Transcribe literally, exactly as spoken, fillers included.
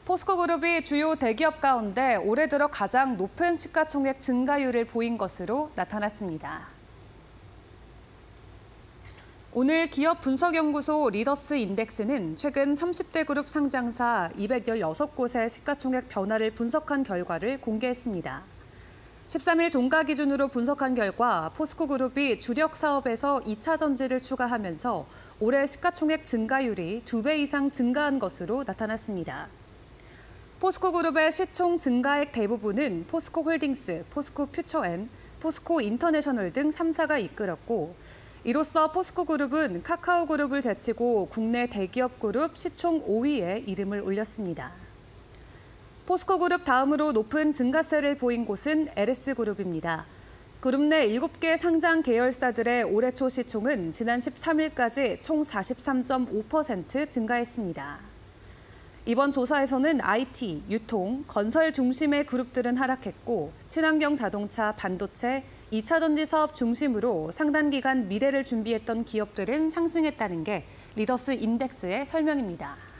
포스코그룹이 주요 대기업 가운데 올해 들어 가장 높은 시가총액 증가율을 보인 것으로 나타났습니다. 오늘 기업 분석연구소 리더스 인덱스는 최근 삼십 대 그룹 상장사 이백십육 곳의 시가총액 변화를 분석한 결과를 공개했습니다. 십삼 일 종가 기준으로 분석한 결과 포스코그룹이 주력 사업에서 이 차 전지를 추가하면서 올해 시가총액 증가율이 두 배 이상 증가한 것으로 나타났습니다. 포스코그룹의 시총 증가액 대부분은 포스코홀딩스, 포스코퓨처엠, 포스코인터내셔널 등 삼 사가 이끌었고 이로써 포스코그룹은 카카오그룹을 제치고 국내 대기업 그룹 시총 오 위에 이름을 올렸습니다. 포스코그룹 다음으로 높은 증가세를 보인 곳은 엘에스그룹입니다. 그룹 내 일곱 개 상장 계열사들의 올해 초 시총은 지난 십삼 일까지 총 사십삼 점 오 퍼센트 증가했습니다. 이번 조사에서는 아이티, 유통, 건설 중심의 그룹들은 하락했고 친환경 자동차, 반도체, 이 차 전지 사업 중심으로 상당 기간 미래를 준비했던 기업들은 상승했다는 게 리더스 인덱스의 설명입니다.